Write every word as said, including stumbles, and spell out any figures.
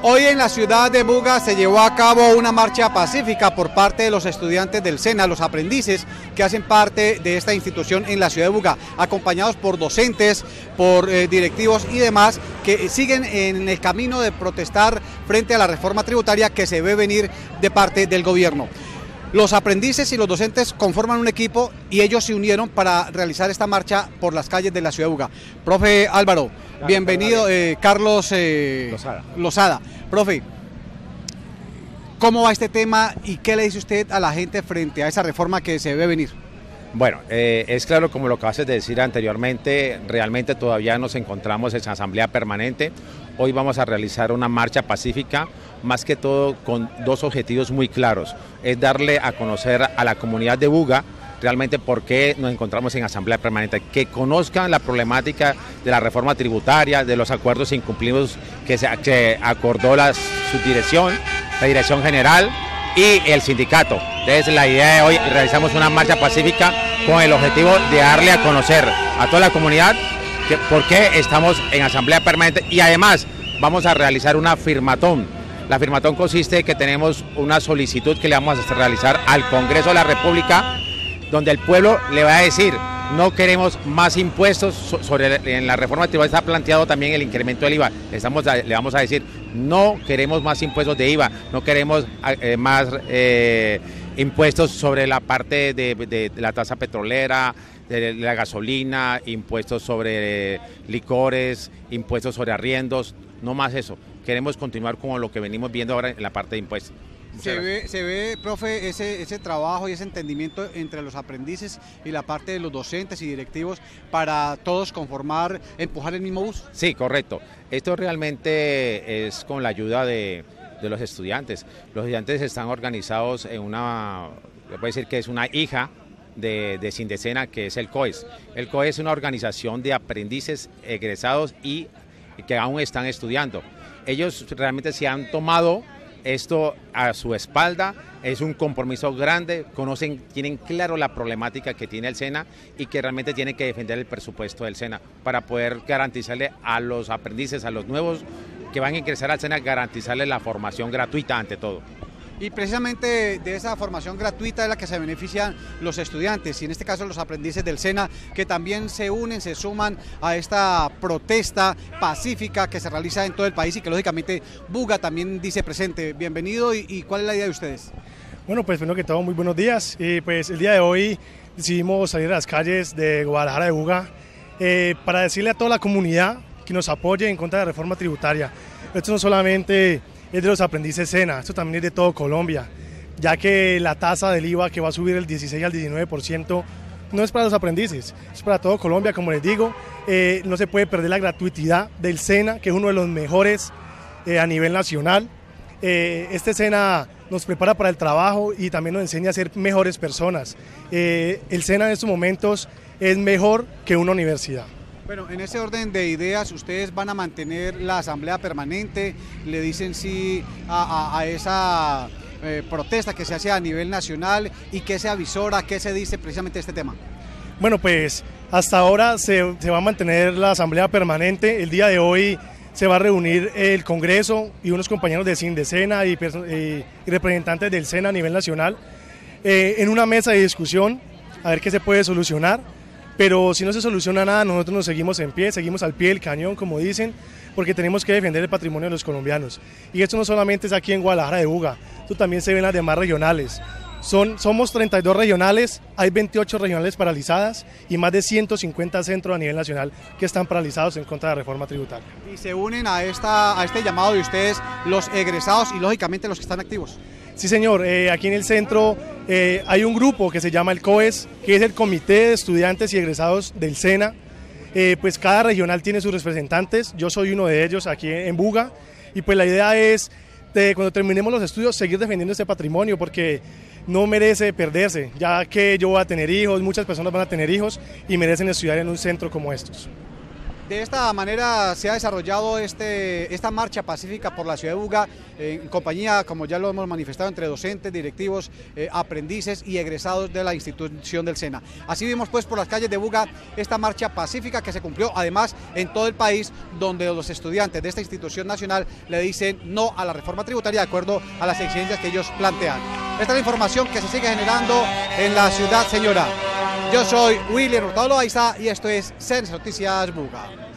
Hoy en la ciudad de Buga se llevó a cabo una marcha pacífica por parte de los estudiantes del SENA, los aprendices que hacen parte de esta institución en la ciudad de Buga, acompañados por docentes, por eh, directivos y demás que siguen en el camino de protestar frente a la reforma tributaria que se ve venir de parte del gobierno. Los aprendices y los docentes conforman un equipo y ellos se unieron para realizar esta marcha por las calles de la ciudad de Buga. Profe Álvaro, claro, bienvenido, eh, Carlos eh, Lozada. Lozada. Profe, ¿cómo va este tema y qué le dice usted a la gente frente a esa reforma que se ve venir? Bueno, eh, es claro, como lo acabas de decir anteriormente, realmente todavía nos encontramos en asamblea permanente. Hoy vamos a realizar una marcha pacífica, más que todo con dos objetivos muy claros. Es darle a conocer a la comunidad de Buga realmente por qué nos encontramos en asamblea permanente, que conozcan la problemática de la reforma tributaria, de los acuerdos incumplidos que se que acordó la subdirección, la dirección general y el sindicato. Entonces la idea de hoy, realizamos una marcha pacífica con el objetivo de darle a conocer a toda la comunidad que, por qué estamos en asamblea permanente, y además vamos a realizar una firmatón. La firmatón consiste en que tenemos una solicitud que le vamos a realizar al Congreso de la República, donde el pueblo le va a decir: no queremos más impuestos sobre en la reforma tributaria. Está planteado también el incremento del I V A. Estamos, le vamos a decir: no queremos más impuestos de I V A, no queremos eh, más eh, impuestos sobre la parte de, de, de la tasa petrolera, de la gasolina, impuestos sobre licores, impuestos sobre arriendos, no más eso. Queremos continuar con lo que venimos viendo ahora en la parte de impuestos. Se ve, se ve, profe, ese, ese trabajo y ese entendimiento entre los aprendices y la parte de los docentes y directivos para todos conformar, empujar el mismo bus. Sí, correcto. Esto realmente es con la ayuda de, de los estudiantes. Los estudiantes están organizados en una, se puede decir que es una hija de, de Sindecena, que es el COES. El COES es una organización de aprendices egresados y que aún están estudiando. Ellos realmente se han tomado esto a su espalda, es un compromiso grande, conocen, tienen claro la problemática que tiene el SENA y que realmente tienen que defender el presupuesto del SENA para poder garantizarle a los aprendices, a los nuevos que van a ingresar al SENA, garantizarles la formación gratuita ante todo. Y precisamente de esa formación gratuita es la que se benefician los estudiantes y en este caso los aprendices del SENA, que también se unen, se suman a esta protesta pacífica que se realiza en todo el país y que lógicamente Buga también dice presente. Bienvenido y, y ¿cuál es la idea de ustedes? Bueno, pues primero que todo, muy buenos días. Y pues el día de hoy decidimos salir a las calles de Guadalajara de Buga eh, para decirle a toda la comunidad que nos apoye en contra de la reforma tributaria. Esto no solamente es de los aprendices SENA, esto también es de todo Colombia, ya que la tasa del I V A que va a subir del dieciséis al diecinueve por ciento no es para los aprendices, es para todo Colombia, como les digo. Eh, no se puede perder la gratuidad del SENA, que es uno de los mejores eh, a nivel nacional. Eh, este SENA nos prepara para el trabajo y también nos enseña a ser mejores personas. Eh, el SENA en estos momentos es mejor que una universidad. Bueno, en ese orden de ideas, ustedes van a mantener la asamblea permanente, le dicen sí a, a, a esa eh, protesta que se hace a nivel nacional y qué se avisora, qué se dice precisamente de este tema. Bueno, pues hasta ahora se, se va a mantener la asamblea permanente. El día de hoy se va a reunir el Congreso y unos compañeros de Sindecena y, y, y representantes del SENA a nivel nacional eh, en una mesa de discusión a ver qué se puede solucionar. Pero si no se soluciona nada, nosotros nos seguimos en pie, seguimos al pie del cañón, como dicen, porque tenemos que defender el patrimonio de los colombianos. Y esto no solamente es aquí en Guadalajara de Buga, esto también se ve en las demás regionales. Son, somos treinta y dos regionales, hay veintiocho regionales paralizadas y más de ciento cincuenta centros a nivel nacional que están paralizados en contra de la reforma tributaria. Y se unen a, esta, a este llamado de ustedes los egresados y lógicamente los que están activos. Sí, señor, eh, aquí en el centro eh, hay un grupo que se llama el COES, que es el Comité de Estudiantes y Egresados del SENA. Eh, pues cada regional tiene sus representantes, yo soy uno de ellos aquí en Buga, y pues la idea es, de, cuando terminemos los estudios, seguir defendiendo este patrimonio, porque no merece perderse, ya que yo voy a tener hijos, muchas personas van a tener hijos y merecen estudiar en un centro como estos. De esta manera se ha desarrollado este, esta marcha pacífica por la ciudad de Buga, eh, en compañía, como ya lo hemos manifestado, entre docentes, directivos, eh, aprendices y egresados de la institución del SENA. Así vimos pues por las calles de Buga esta marcha pacífica que se cumplió además en todo el país, donde los estudiantes de esta institución nacional le dicen no a la reforma tributaria de acuerdo a las exigencias que ellos plantean. Esta es la información que se sigue generando en la ciudad, señora. Yo soy William Hurtado Loaiza y esto es C N C Noticias Buga.